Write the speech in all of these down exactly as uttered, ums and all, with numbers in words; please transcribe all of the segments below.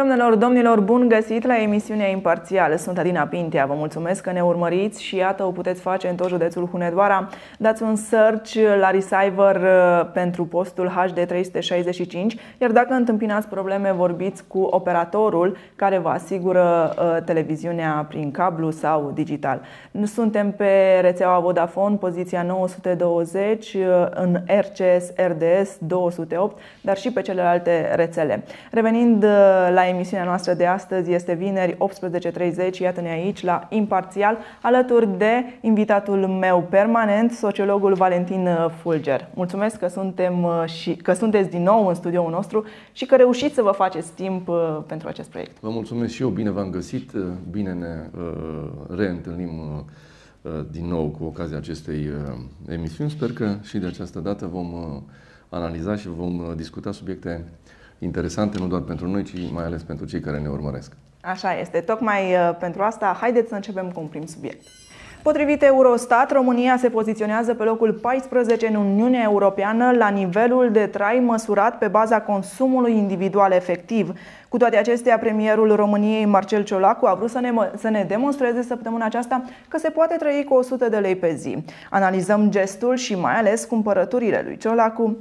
Doamnelor, domnilor, bun găsit la emisiunea Imparțial. Sunt Adina Pintea, vă mulțumesc că ne urmăriți și iată o puteți face în tot județul Hunedoara. Dați un search la receiver pentru postul H D trei sute șaizeci și cinci, iar dacă întâmpinați probleme, vorbiți cu operatorul care vă asigură televiziunea prin cablu sau digital. Suntem pe rețeaua Vodafone, poziția nouă sute douăzeci, în R C S R D S două sute opt, dar și pe celelalte rețele. Revenind la emisiunea noastră de astăzi, este vineri optsprezece și treizeci, iată-ne aici la Imparțial, alături de invitatul meu permanent, sociologul Valentin Fulger. Mulțumesc că, suntem și, că sunteți din nou în studioul nostru și că reușiți să vă faceți timp pentru acest proiect. Vă mulțumesc și eu, bine v-am găsit, bine ne uh, reîntâlnim uh, din nou cu ocazia acestei uh, emisiuni. Sper că și de această dată vom uh, analiza și vom uh, discuta subiecte interesante, nu doar pentru noi, ci mai ales pentru cei care ne urmăresc. Așa este. Tocmai pentru asta, haideți să începem cu un prim subiect. Potrivit Eurostat, România se poziționează pe locul paisprezece în Uniunea Europeană la nivelul de trai măsurat pe baza consumului individual efectiv. Cu toate acestea, premierul României, Marcel Ciolacu, a vrut să ne, să ne demonstreze săptămâna aceasta că se poate trăi cu o sută de lei pe zi. Analizăm gestul și mai ales cumpărăturile lui Ciolacu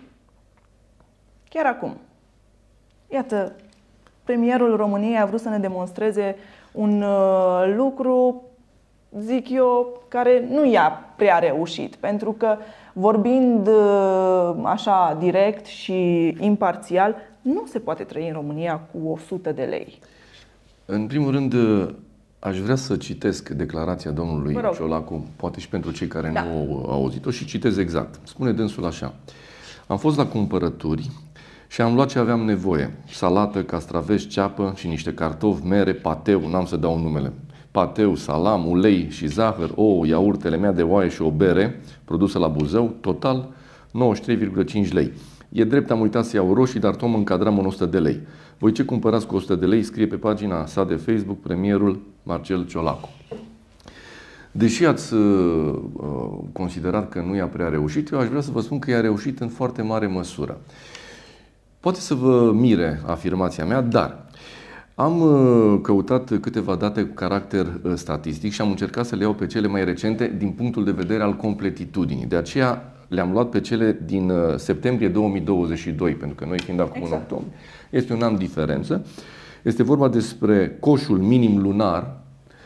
chiar acum. Iată, premierul României a vrut să ne demonstreze un uh, lucru, zic eu, care nu i-a prea reușit. Pentru că, vorbind uh, așa direct și imparțial, nu se poate trăi în România cu o sută de lei. În primul rând, aș vrea să citesc declarația domnului Ciolacu, poate și pentru cei care da. nu au auzit-o, și citez exact. Spune dânsul așa: am fost la cumpărături și am luat ce aveam nevoie. Salată, castraveți, ceapă și niște cartofi, mere, pateu, n-am să dau numele. Pateu, salam, ulei și zahăr, ouă, iaurtele mea de oaie și o bere produsă la Buzău, total nouăzeci și trei virgulă cinci lei. E drept, am uitat să iau roșii, dar tot mă încadram în o sută de lei. Voi ce cumpărați cu o sută de lei? Scrie pe pagina sa de Facebook premierul Marcel Ciolacu. Deși ați uh, considerat că nu i-a prea reușit, eu aș vrea să vă spun că i-a reușit în foarte mare măsură. Poate să vă mire afirmația mea, dar am căutat câteva date cu caracter statistic și am încercat să le iau pe cele mai recente din punctul de vedere al completitudinii. De aceea le-am luat pe cele din septembrie două mii douăzeci și doi, pentru că noi fiind acum exact. în octombrie, este un an diferență. Este vorba despre coșul minim lunar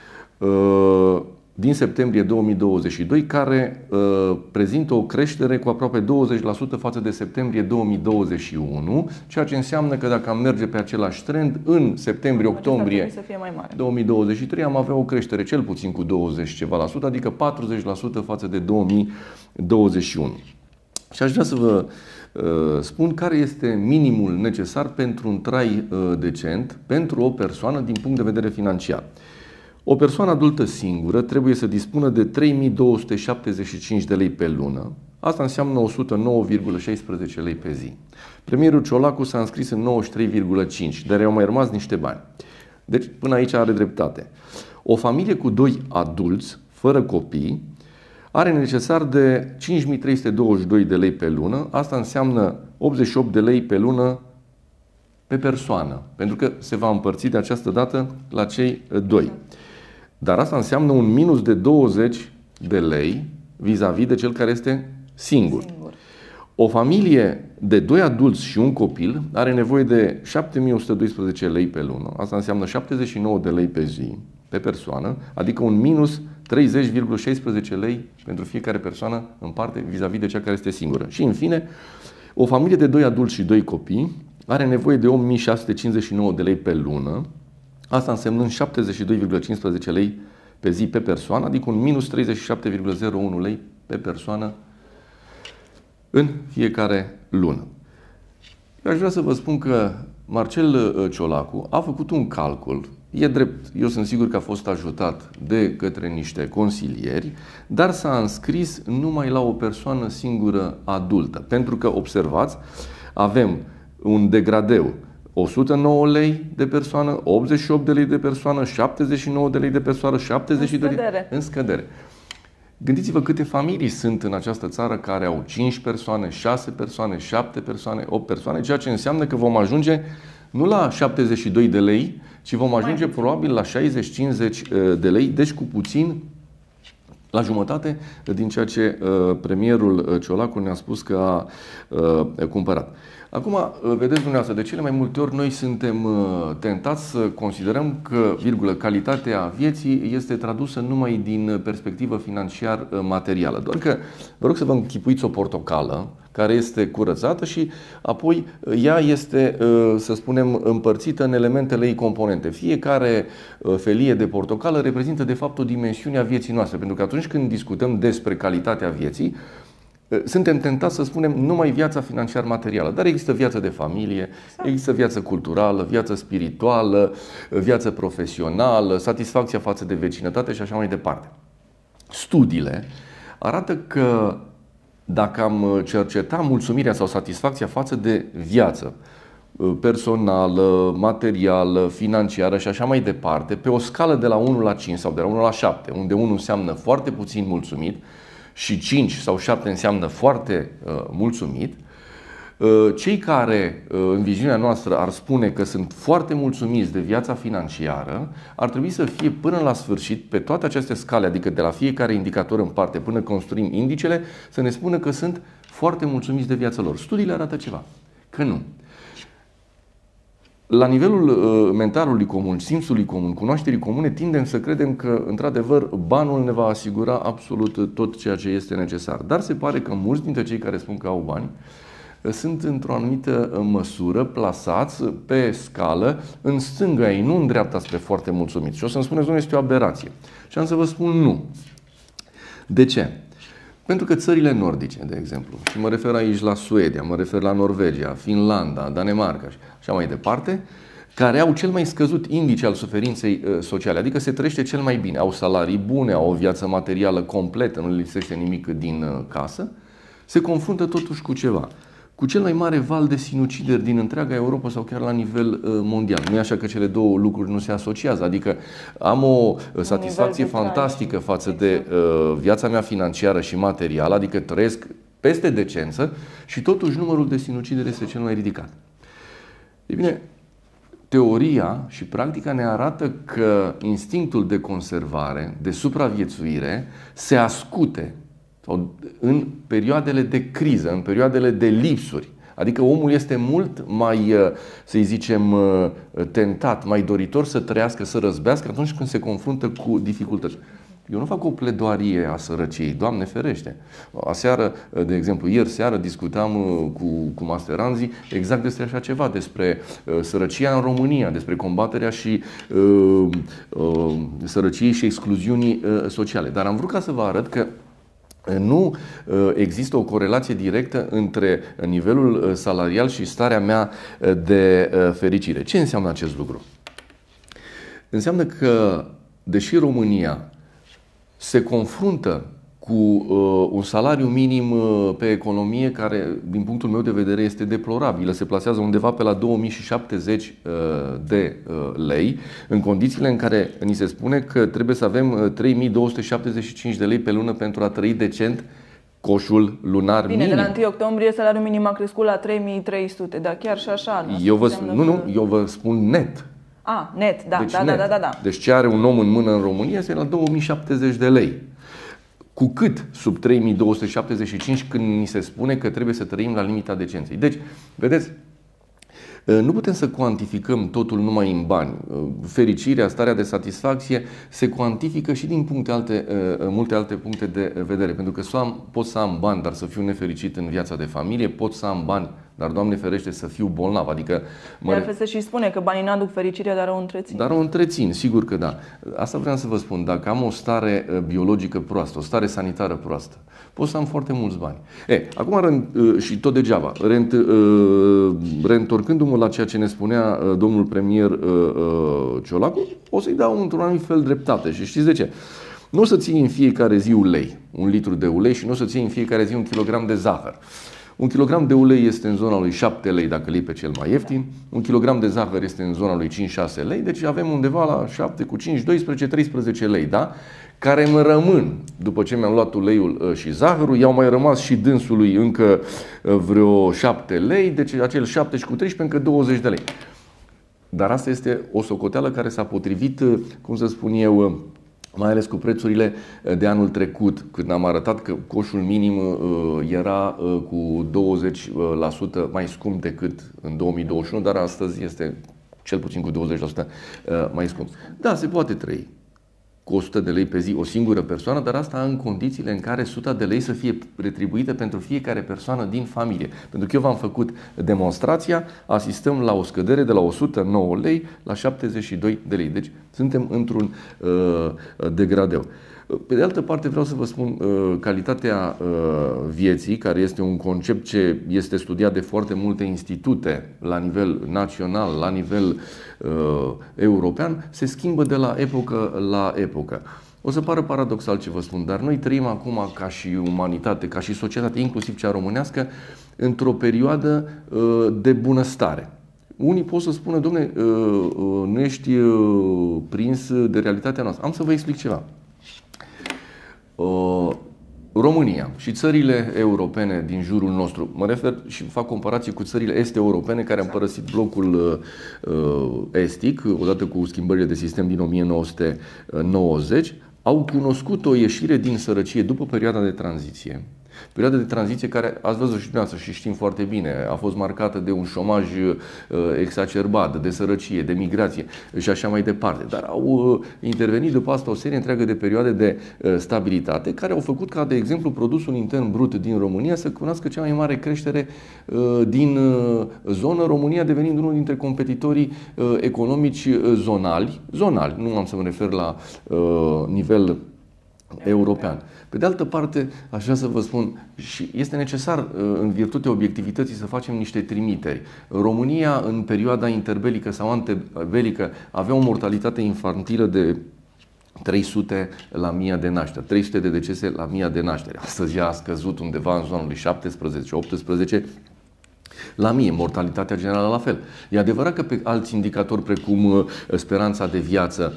din septembrie două mii douăzeci și doi, care uh, prezintă o creștere cu aproape douăzeci la sută față de septembrie două mii douăzeci și unu, ceea ce înseamnă că dacă am merge pe același trend, în septembrie-octombrie două mii douăzeci și trei am avea o creștere cel puțin cu douăzeci ceva la sută, adică patruzeci la sută față de două mii douăzeci și unu. Și aș vrea să vă uh, spun care este minimul necesar pentru un trai uh, decent pentru o persoană din punct de vedere financiar. O persoană adultă singură trebuie să dispună de trei mii două sute șaptezeci și cinci de lei pe lună. Asta înseamnă o sută nouă virgulă șaisprezece lei pe zi. Premierul Ciolacu s-a înscris în nouăzeci și trei virgulă cinci, dar i-au mai rămas niște bani. Deci până aici are dreptate. O familie cu doi adulți, fără copii, are necesar de cinci mii trei sute douăzeci și doi de lei pe lună. Asta înseamnă optzeci și opt de lei pe lună pe persoană, pentru că se va împărți de această dată la cei doi. Dar asta înseamnă un minus de douăzeci de lei vis-a-vis de cel care este singur. singur. O familie de doi adulți și un copil are nevoie de șapte mii o sută doisprezece lei pe lună. Asta înseamnă șaptezeci și nouă de lei pe zi, pe persoană, adică un minus treizeci virgulă șaisprezece lei pentru fiecare persoană în parte vis-a-vis de cea care este singură. Și în fine, o familie de doi adulți și doi copii are nevoie de opt mii șase sute cincizeci și nouă de lei pe lună. Asta însemnând șaptezeci și doi virgulă cincisprezece lei pe zi pe persoană, adică un minus treizeci și șapte virgulă zero unu lei pe persoană în fiecare lună. Eu aș vrea să vă spun că Marcel Ciolacu a făcut un calcul. E drept, eu sunt sigur că a fost ajutat de către niște consilieri, dar s-a înscris numai la o persoană singură adultă. Pentru că, observați, avem un degradeu o sută nouă lei de persoană, optzeci și opt de lei de persoană, șaptezeci și nouă de lei de persoană, șaptezeci și doi de lei în scădere. Gândiți-vă câte familii sunt în această țară care au cinci persoane, șase persoane, șapte persoane, opt persoane, ceea ce înseamnă că vom ajunge Nu la șaptezeci și doi de lei, ci vom ajunge probabil la șaizeci cincizeci de lei, deci cu puțin la jumătate din ceea ce premierul Ciolacu ne-a spus că a cumpărat. Acum, vedeți dumneavoastră, de cele mai multe ori noi suntem tentați să considerăm că, virgulă, calitatea vieții este tradusă numai din perspectivă financiar-materială. Doar că vă rog să vă închipuiți o portocală care este curățată și apoi ea este, să spunem, împărțită în elementele ei componente. Fiecare felie de portocală reprezintă, de fapt, o dimensiune a vieții noastre, pentru că atunci când discutăm despre calitatea vieții, suntem tentați să spunem numai viața financiar-materială, dar există viață de familie, există viață culturală, viață spirituală, viață profesională, satisfacția față de vecinătate și așa mai departe. Studiile arată că dacă am cerceta mulțumirea sau satisfacția față de viață personală, materială, financiară și așa mai departe, pe o scală de la unu la cinci sau de la unu la șapte, unde unu înseamnă foarte puțin mulțumit și cinci sau șapte înseamnă foarte uh, mulțumit, uh, cei care uh, în viziunea noastră ar spune că sunt foarte mulțumiți de viața financiară, ar trebui să fie până la sfârșit, pe toate aceste scale, adică de la fiecare indicator în parte până construim indicele, să ne spună că sunt foarte mulțumiți de viața lor. Studiile arată ceva, că nu. La nivelul uh, mentalului comun, simțului comun, cunoașterii comune, tindem să credem că, într-adevăr, banul ne va asigura absolut tot ceea ce este necesar. Dar se pare că mulți dintre cei care spun că au bani uh, sunt într-o anumită măsură plasați pe scală în stânga ei, nu în dreapta spre foarte mulțumiți. Și o să-mi spuneți, domnule, este o aberație. Și am să vă spun nu. De ce? Pentru că țările nordice, de exemplu, și mă refer aici la Suedia, mă refer la Norvegia, Finlanda, Danemarca și așa mai departe, care au cel mai scăzut indice al suferinței sociale, adică se trăiește cel mai bine, au salarii bune, au o viață materială completă, nu le lipsește nimic din casă, se confruntă totuși cu ceva. Cu cel mai mare val de sinucideri din întreaga Europa sau chiar la nivel uh, mondial. Nu e așa că cele două lucruri nu se asociază. Adică am o uh, satisfacție fantastică față de uh, viața mea financiară și materială, adică trăiesc peste decență și totuși numărul de sinucideri este cel mai ridicat. E bine, teoria și practica ne arată că instinctul de conservare, de supraviețuire, se ascute în perioadele de criză, în perioadele de lipsuri. Adică omul este mult mai, să-i zicem, tentat, mai doritor să trăiască, să răzbească atunci când se confruntă cu dificultăți. Eu nu fac o pledoarie a sărăciei, Doamne ferește. Aseară, de exemplu, ieri seară discutam cu, cu masteranzii exact despre așa ceva, despre uh, sărăcia în România, despre combaterea și uh, uh, sărăciei și excluziunii uh, sociale. Dar am vrut ca să vă arăt că nu există o corelație directă între nivelul salarial și starea mea de fericire. Ce înseamnă acest lucru? Înseamnă că, deși România se confruntă cu uh, un salariu minim uh, pe economie care, din punctul meu de vedere, este deplorabilă. Se plasează undeva pe la două mii șaptezeci uh, de uh, lei, în condițiile în care ni se spune că trebuie să avem uh, trei mii două sute șaptezeci și cinci de lei pe lună pentru a trăi decent coșul lunar Bine, minim. de la întâi octombrie salariul minim a crescut la trei mii trei sute, dar chiar și așa. Eu vă, nu, nu, eu vă spun net. A, net, da, deci da, net. da, da, da. Deci ce are un om în mână în România este la două mii șaptezeci de lei. Cu cât sub trei mii două sute șaptezeci și cinci când ni se spune că trebuie să trăim la limita decenței. Deci, vedeți, nu putem să cuantificăm totul numai în bani. Fericirea, starea de satisfacție se cuantifică și din puncte alte, multe alte puncte de vedere. Pentru că pot să am bani, dar să fiu nefericit în viața de familie, pot să am bani, dar, Doamne ferește, să fiu bolnav. Adică de altfel se și spune că banii n-aduc fericirea, dar o întrețin. Dar o întrețin, sigur că da. Asta vreau să vă spun. Dacă am o stare biologică proastă, o stare sanitară proastă, pot să am foarte mulți bani. E, acum, și tot degeaba, reîntorcându-mă la ceea ce ne spunea domnul premier Ciolacu, o să-i dau într-un anumit fel dreptate. Și știți de ce? Nu o să ții în fiecare zi ulei, un litru de ulei, și nu o să ții în fiecare zi un kilogram de zahăr. Un kilogram de ulei este în zona lui șapte lei dacă îl iei pe cel mai ieftin, un kilogram de zahăr este în zona lui cinci șase lei, deci avem undeva la șapte cu cinci, doisprezece, treisprezece lei, da? Care îmi rămân după ce mi-am luat uleiul și zahărul, i-au mai rămas și dânsului încă vreo șapte lei, deci acel șapte și cu treisprezece încă douăzeci de lei. Dar asta este o socoteală care s-a potrivit, cum să spun eu, mai ales cu prețurile de anul trecut, când am arătat că coșul minim era cu douăzeci la sută mai scump decât în două mii douăzeci și unu, dar astăzi este cel puțin cu douăzeci la sută mai scump. Da, se poate trăi cu o sută de lei pe zi o singură persoană, dar asta în condițiile în care o sută de lei să fie retribuită pentru fiecare persoană din familie. Pentru că eu v-am făcut demonstrația, asistăm la o scădere de la o sută nouă lei la șaptezeci și doi de lei. Deci suntem într-un uh, degradeu. Pe de altă parte vreau să vă spun uh, calitatea uh, vieții, care este un concept ce este studiat de foarte multe institute la nivel național, la nivel uh, european, se schimbă de la epocă la epocă. O să pară paradoxal ce vă spun, dar noi trăim acum ca și umanitate, ca și societate, inclusiv cea românească, într-o perioadă uh, de bunăstare. Unii pot să spună, dom'le, uh, uh, nu ești uh, prins de realitatea noastră. Am să vă explic ceva. România și țările europene din jurul nostru, mă refer și fac comparație cu țările est-europene care au părăsit blocul estic, odată cu schimbările de sistem din o mie nouă sute nouăzeci, au cunoscut o ieșire din sărăcie după perioada de tranziție. Perioada de tranziție care, ați văzut și dumneavoastră și știm foarte bine, a fost marcată de un șomaj exacerbat, de sărăcie, de migrație și așa mai departe. Dar au intervenit după asta o serie întreagă de perioade de stabilitate care au făcut ca, de exemplu, produsul intern brut din România să cunoască cea mai mare creștere din zonă, România devenind unul dintre competitorii economici zonali, zonali, nu am să mă refer la nivel european. Pe de altă parte, aș vrea să vă spun, și este necesar în virtutea obiectivității să facem niște trimiteri. România în perioada interbelică sau antebelică avea o mortalitate infantilă de trei sute la mie de nașteri, trei sute de decese la mie de nașteri. Astăzi ea a scăzut undeva în zona lui șaptesprezece optsprezece la mie, mortalitatea generală la fel. E adevărat că pe alți indicatori precum speranța de viață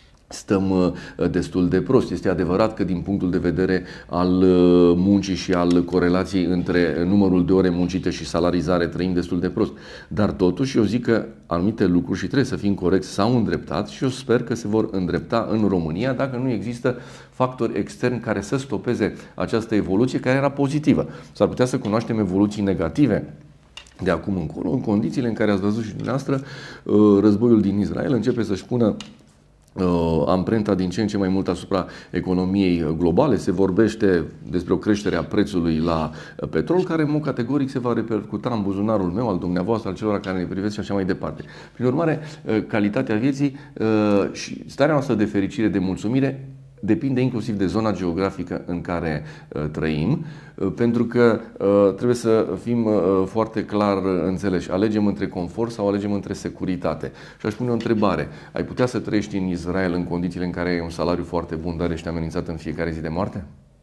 stăm destul de prost. Este adevărat că din punctul de vedere al muncii și al corelației între numărul de ore muncite și salarizare trăim destul de prost. Dar totuși eu zic că anumite lucruri, și trebuie să fim corecți, s-au îndreptat și eu sper că se vor îndrepta în România dacă nu există factori externi care să stopeze această evoluție care era pozitivă. S-ar putea să cunoaștem evoluții negative de acum încolo, în condițiile în care ați văzut și dumneavoastră războiul din Israel începe să-și pună amprenta din ce în ce mai mult asupra economiei globale. Se vorbește despre o creștere a prețului la petrol, care în mod categoric se va repercuta în buzunarul meu, al dumneavoastră, al celor care ne privesc și așa mai departe. Prin urmare, calitatea vieții și starea noastră de fericire, de mulțumire, depinde inclusiv de zona geografică în care uh, trăim, uh, pentru că uh, trebuie să fim uh, foarte clar uh, înțeleși. Alegem între confort sau alegem între securitate? Și aș pune o întrebare. Ai putea să trăiești în Israel în condițiile în care ai un salariu foarte bun, dar ești amenințat în fiecare zi de moarte?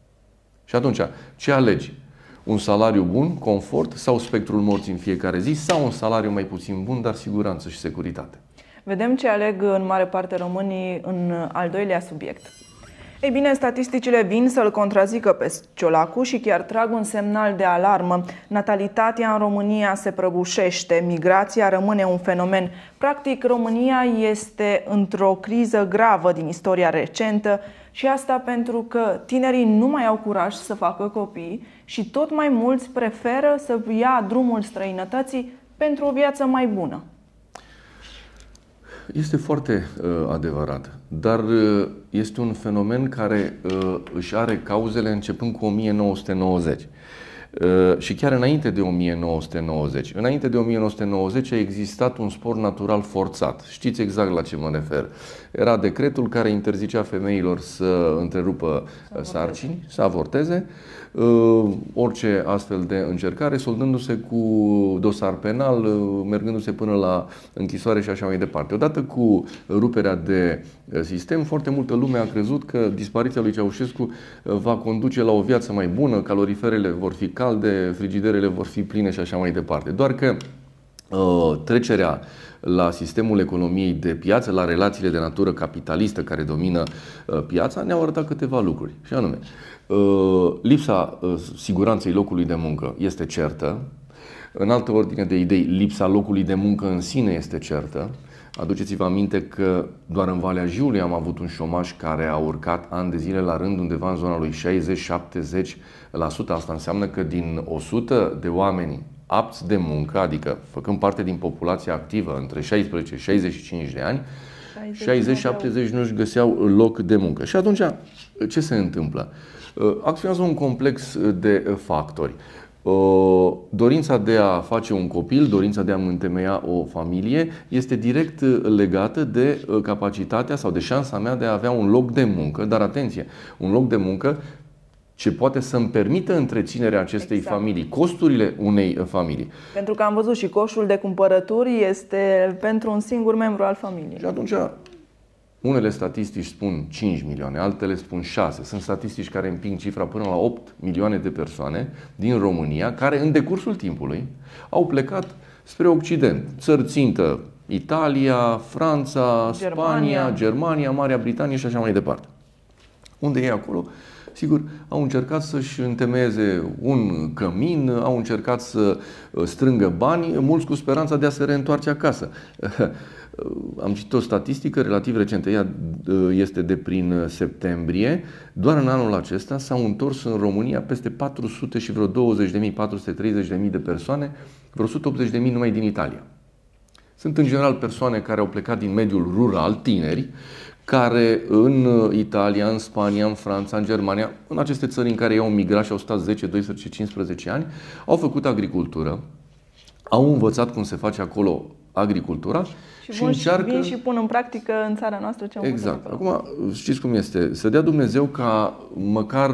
Și atunci, ce alegi? Un salariu bun, confort sau spectrul morții în fiecare zi sau un salariu mai puțin bun, dar siguranță și securitate? Vedem ce aleg în mare parte românii în al doilea subiect. Ei bine, statisticile vin să-l contrazică pe Ciolacu și chiar trag un semnal de alarmă. Natalitatea în România se prăbușește, migrația rămâne un fenomen. Practic, România este într-o criză gravă din istoria recentă și asta pentru că tinerii nu mai au curaj să facă copii și tot mai mulți preferă să ia drumul străinătății pentru o viață mai bună. Este foarte uh, adevărat, dar uh, este un fenomen care uh, își are cauzele începând cu o mie nouă sute nouăzeci. Uh, și chiar înainte de o mie nouă sute nouăzeci. Înainte de o mie nouă sute nouăzeci a existat un spor natural forțat. Știți exact la ce mă refer. Era decretul care interzicea femeilor să întrerupă sarcini, să avorteze. Orice astfel de încercare, soldându-se cu dosar penal, mergându-se până la închisoare și așa mai departe. Odată cu ruperea de sistem, foarte multă lume a crezut că dispariția lui Ceaușescu va conduce la o viață mai bună, caloriferele vor fi calde, frigiderele vor fi pline și așa mai departe. Doar că uh, trecerea la sistemul economiei de piață, la relațiile de natură capitalistă care domină uh, piața, ne-au arătat câteva lucruri. Și anume, uh, lipsa uh, siguranței locului de muncă este certă. În altă ordine de idei, lipsa locului de muncă în sine este certă. Aduceți-vă aminte că doar în Valea Jiului am avut un șomaj care a urcat ani de zile la rând undeva în zona lui șaizeci șaptezeci la sută. Asta înseamnă că din o sută de oameni apți de muncă, adică făcând parte din populația activă între șaisprezece și șaizeci și cinci de ani, șaizeci șaptezeci nu își găseau loc de muncă. Și atunci, ce se întâmplă? Acționează un complex de factori. Dorința de a face un copil, dorința de a întemeia o familie este direct legată de capacitatea sau de șansa mea de a avea un loc de muncă, dar atenție, un loc de muncă ce poate să-mi permită întreținerea acestei exact. familii, costurile unei familii. Pentru că am văzut și coșul de cumpărături este pentru un singur membru al familiei. Și atunci, unele statistici spun cinci milioane, altele spun șase. Sunt statistici care împing cifra până la opt milioane de persoane din România, care în decursul timpului au plecat spre Occident. Țări țintă, Italia, Franța, Germania. Spania, Germania, Marea Britanie și așa mai departe. Unde e acolo? Sigur, au încercat să-și întemeieze un cămin, au încercat să strângă bani, mulți cu speranța de a se reîntoarce acasă. Am citit o statistică relativ recentă, ea este de prin septembrie. Doar în anul acesta s-au întors în România peste patru sute și vreo douăzeci de mii, patru sute treizeci de mii de persoane, vreo o sută optzeci de mii numai din Italia. Sunt în general persoane care au plecat din mediul rural, tineri, care în Italia, în Spania, în Franța, în Germania, în aceste țări în care ei au migrat și au stat zece, doisprezece, cincisprezece ani, au făcut agricultură, au învățat cum se face acolo agricultura și, și încearcă... vin și pun în practică în țara noastră ce am Exact. Acum, știți cum este? Să dea Dumnezeu ca măcar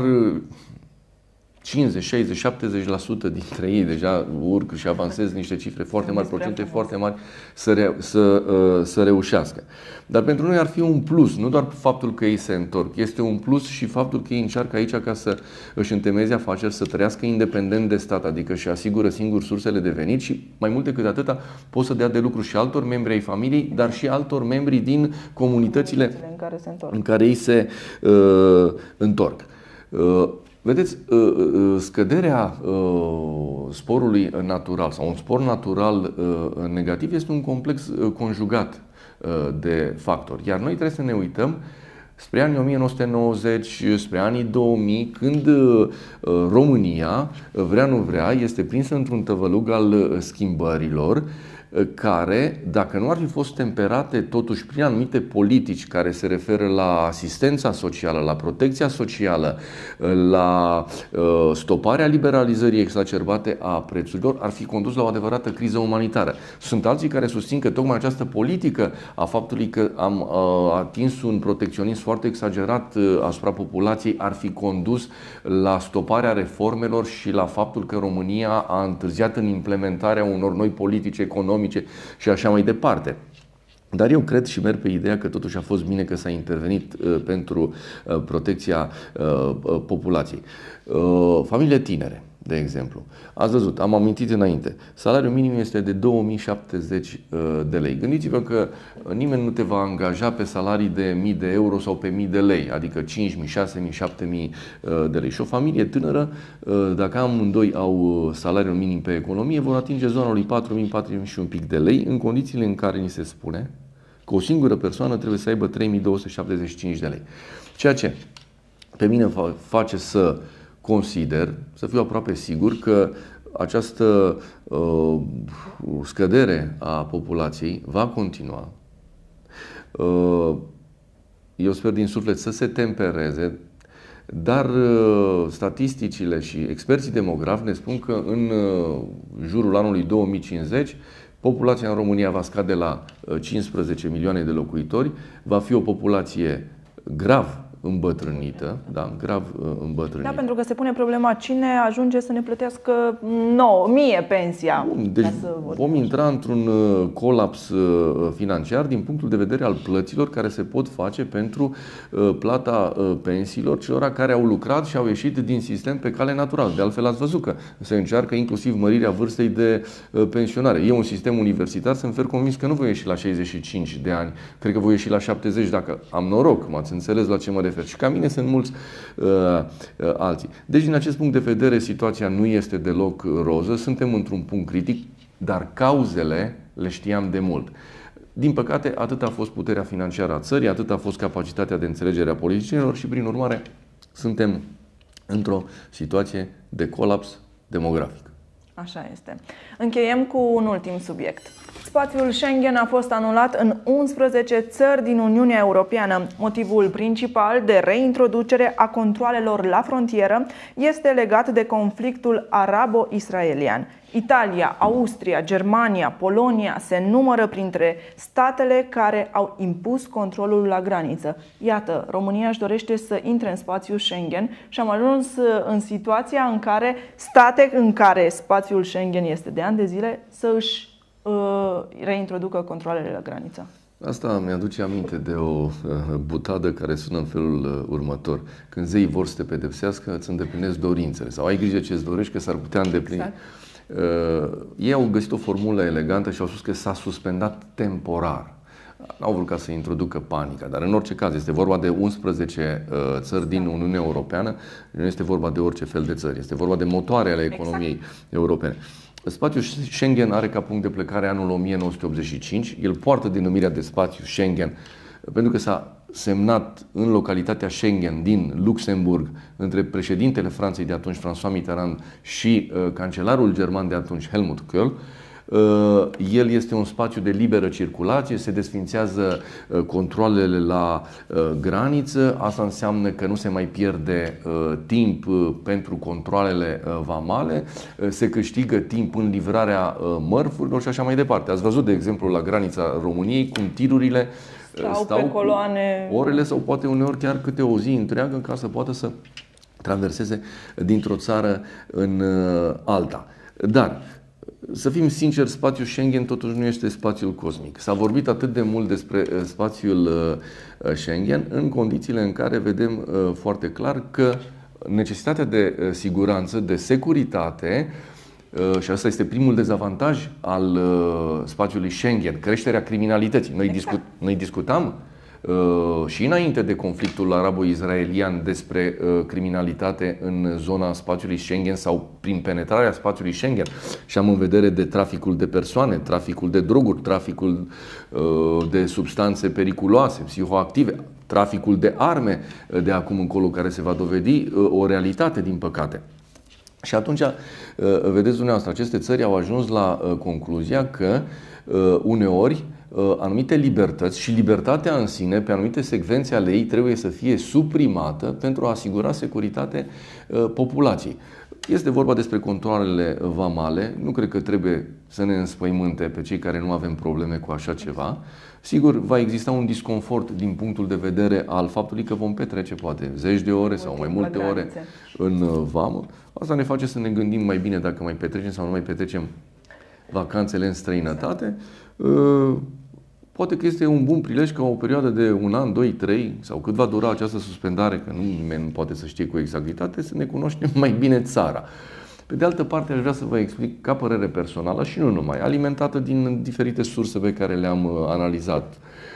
cincizeci, șaizeci, șaptezeci la sută dintre ei deja urc și avansez niște cifre foarte mari, procente foarte mari să, re, să, să reușească. Dar pentru noi ar fi un plus, nu doar faptul că ei se întorc, este un plus și faptul că ei încearcă aici ca să își întemeieze afaceri, să trăiască independent de stat, adică și asigură singur sursele de venit și mai mult decât atâta pot să dea de lucru și altor membri ai familiei, dar și altor membri din comunitățile în care, se întorc. în care ei se uh, întorc. Uh, Vedeți, scăderea sporului natural sau un spor natural negativ este un complex conjugat de factori. Iar noi trebuie să ne uităm spre anii o mie nouă sute nouăzeci, spre anii două mii, când România, vrea nu vrea, este prinsă într-un tăvălug al schimbărilor care, dacă nu ar fi fost temperate totuși prin anumite politici care se referă la asistența socială, la protecția socială, la stoparea liberalizării exacerbate a prețurilor, ar fi condus la o adevărată criză umanitară. Sunt alții care susțin că tocmai această politică a faptului că am atins un protecționism foarte exagerat asupra populației ar fi condus la stoparea reformelor și la faptul că România a întârziat în implementarea unor noi politici economice și așa mai departe. Dar eu cred și merg pe ideea că totuși a fost bine că s-a intervenit uh, pentru uh, protecția uh, uh, populației. Uh, familiile tinere, de exemplu. Ați văzut, am amintit înainte, salariul minim este de două mii șaptezeci de lei. Gândiți-vă că nimeni nu te va angaja pe salarii de mii de euro sau pe mii de lei, adică cinci mii, șase mii, șapte mii de lei. Și o familie tânără, dacă amândoi au salariul minim pe economie, vor atinge zona lui patru mii, patru mii și un pic de lei, în condițiile în care ni se spune că o singură persoană trebuie să aibă trei mii două sute șaptezeci și cinci de lei. Ceea ce pe mine face să consider, să fiu aproape sigur că această uh, scădere a populației va continua. Uh, eu sper din suflet să se tempereze, dar uh, statisticile și experții demografi ne spun că în uh, jurul anului două mii cincizeci populația în România va scade la cincisprezece milioane de locuitori, va fi o populație grav îmbătrânită, da, grav îmbătrânită. Da, pentru că se pune problema cine ajunge să ne plătească nouă, mie pensia. Bun, deci vom intra într-un colaps financiar din punctul de vedere al plăților care se pot face pentru plata pensiilor celor care au lucrat și au ieșit din sistem pe cale naturală. De altfel ați văzut că se încearcă inclusiv mărirea vârstei de pensionare. E un sistem universitar, sunt fer convins că nu voi ieși la șaizeci și cinci de ani, cred că voi ieși la șaptezeci dacă am noroc, m-ați înțeles la ce mă refer. Și ca mine sunt mulți uh, uh, alții. Deci, din acest punct de vedere, situația nu este deloc roză. Suntem într-un punct critic, dar cauzele le știam de mult. Din păcate, atât a fost puterea financiară a țării, atât a fost capacitatea de înțelegere a politicienilor și, prin urmare, suntem într-o situație de colaps demografic. Așa este. Încheiem cu un ultim subiect. Spațiul Schengen a fost anulat în unsprezece țări din Uniunea Europeană. Motivul principal de reintroducere a controalelor la frontieră este legat de conflictul arabo-israelian. Italia, Austria, Germania, Polonia se numără printre statele care au impus controlul la graniță. Iată, România își dorește să intre în spațiul Schengen și am ajuns în situația în care state în care spațiul Schengen este de ani de zile să își uh, reintroducă controalele la graniță. Asta mi-aduce aminte de o butadă care sună în felul următor. Când zeii vor să te pedepsească, îți îndeplinesc dorințele. Sau ai grijă ce îți dorești, că s-ar putea îndeplini. Exact. Uh, ei au găsit o formulă elegantă și au spus că s-a suspendat temporar. N-au vrut ca să introducă panica, dar în orice caz este vorba de unsprezece uh, țări din Uniunea Europeană. Nu este vorba de orice fel de țări, este vorba de motoare ale economiei exact. europene. Spațiul Schengen are ca punct de plecare anul o mie nouă sute optzeci și cinci. El poartă denumirea de spațiu Schengen pentru că s-a semnat în localitatea Schengen din Luxemburg între președintele Franței de atunci, François Mitterrand, și uh, cancelarul german de atunci, Helmut Kohl. Uh, el este un spațiu de liberă circulație, se desfințează uh, controalele la uh, graniță. Asta înseamnă că nu se mai pierde uh, timp uh, pentru controalele uh, vamale, uh, se câștigă timp în livrarea uh, mărfurilor și așa mai departe. Ați văzut, de exemplu, la granița României cum tirurile Stau, stau pe coloane, orele sau poate uneori chiar câte o zi întreagă ca să poată să traverseze dintr-o țară în alta. Dar, să fim sinceri, spațiul Schengen totuși nu este spațiul cosmic. S-a vorbit atât de mult despre spațiul Schengen în condițiile în care vedem foarte clar că necesitatea de siguranță, de securitate, și asta este primul dezavantaj al spațiului Schengen, creșterea criminalității. Noi, exact. discut, noi discutam uh, și înainte de conflictul arabo-israelian despre uh, criminalitate în zona spațiului Schengen sau prin penetrarea spațiului Schengen și am în vedere de traficul de persoane, traficul de droguri, traficul uh, de substanțe periculoase, psihoactive, traficul de arme de acum încolo, care se va dovedi uh, o realitate, din păcate. Și atunci, vedeți dumneavoastră, aceste țări au ajuns la concluzia că uneori anumite libertăți și libertatea în sine, pe anumite secvențe ale ei, trebuie să fie suprimată pentru a asigura securitate populației. Este vorba despre controalele vamale. Nu cred că trebuie să ne înspăimânte pe cei care nu avem probleme cu așa ceva. Sigur, va exista un disconfort din punctul de vedere al faptului că vom petrece poate zeci de ore sau mai multe ore în vamă. Asta ne face să ne gândim mai bine dacă mai petrecem sau nu mai petrecem vacanțele în străinătate. Poate că este un bun prilej ca o perioadă de un an, doi, trei sau cât va dura această suspendare, că nu nimeni nu poate să știe cu exactitate, să ne cunoaștem mai bine țara. Pe de altă parte, aș vrea să vă explic ca părere personală și nu numai, alimentată din diferite surse pe care le-am analizat.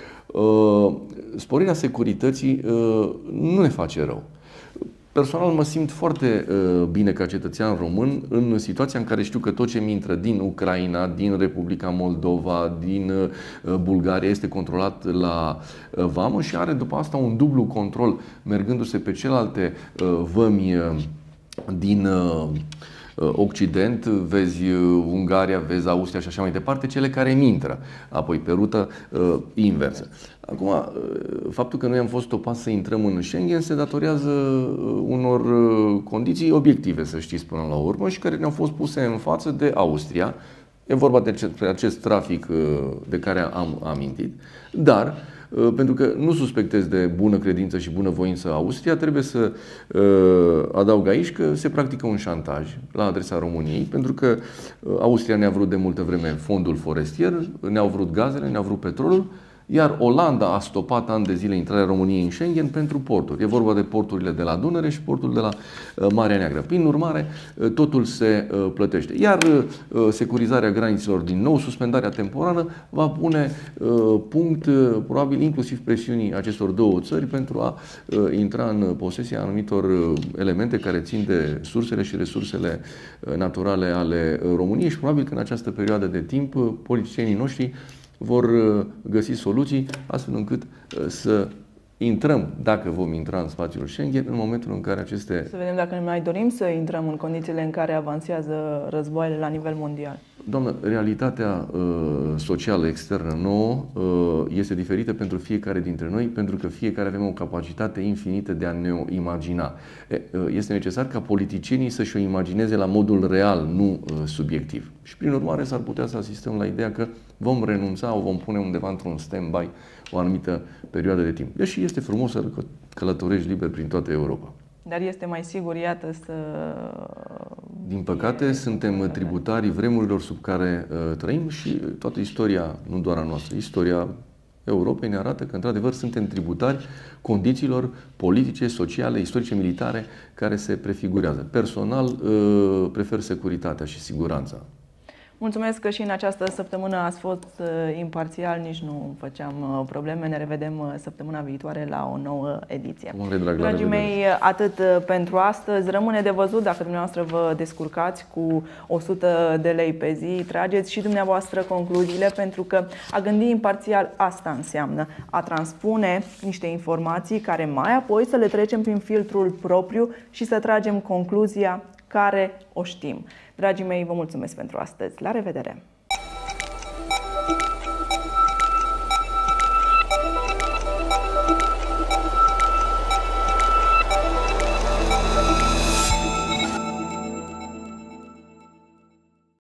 Sporirea securității nu ne face rău. Personal mă simt foarte bine ca cetățean român în situația în care știu că tot ce mi intră din Ucraina, din Republica Moldova, din Bulgaria este controlat la vamă și are după asta un dublu control mergându-se pe celelalte vămi din Occident, vezi Ungaria, vezi Austria și așa mai departe, cele care îmi intră, apoi pe rută uh, inversă. Acum, uh, faptul că noi am fost topați să intrăm în Schengen se datorează uh, unor uh, condiții obiective, să știți, până la urmă, și care ne-au fost puse în față de Austria. E vorba de acest trafic uh, de care am amintit, dar pentru că nu suspectez de bună credință și bună voință Austria, trebuie să uh, adaug aici că se practică un șantaj la adresa României, pentru că Austria ne-a vrut de multă vreme fondul forestier, ne-au vrut gazele, ne-au vrut petrolul, iar Olanda a stopat ani de zile intrarea României în Schengen pentru porturi. E vorba de porturile de la Dunăre și portul de la Marea Neagră. Prin urmare, totul se plătește. Iar securizarea granițelor din nou, suspendarea temporară, va pune punct, probabil inclusiv presiunii acestor două țări pentru a intra în posesia anumitor elemente care țin de sursele și resursele naturale ale României și probabil că în această perioadă de timp politicienii noștri vor găsi soluții astfel încât să intrăm, dacă vom intra în spațiul Schengen, în momentul în care aceste... Să vedem dacă ne mai dorim să intrăm în condițiile în care avansează războaiele la nivel mondial. Doamnă, realitatea uh, socială externă nouă uh, este diferită pentru fiecare dintre noi, pentru că fiecare avem o capacitate infinită de a ne o imagina. E, uh, este necesar ca politicienii să-și o imagineze la modul real, nu uh, subiectiv. Și prin urmare s-ar putea să asistăm la ideea că vom renunța, o vom pune undeva într-un stand-by o anumită perioadă de timp. Deși este frumos să călătorești liber prin toată Europa. Dar este mai sigur, iată, să... Din păcate, suntem tributarii vremurilor sub care uh, trăim și toată istoria, nu doar a noastră, istoria Europei ne arată că, într-adevăr, suntem tributari condițiilor politice, sociale, istorice, militare care se prefigurează. Personal, uh, prefer securitatea și siguranța. Mulțumesc că și în această săptămână ați fost imparțial, nici nu făceam probleme. Ne revedem săptămâna viitoare la o nouă ediție. Drag, Dragii mei, atât pentru astăzi. Rămâne de văzut dacă dumneavoastră vă descurcați cu o sută de lei pe zi. Trageți și dumneavoastră concluziile, pentru că a gândi imparțial asta înseamnă a transpune niște informații care mai apoi să le trecem prin filtrul propriu și să tragem concluzia care o știm. Dragii mei, vă mulțumesc pentru astăzi. La revedere!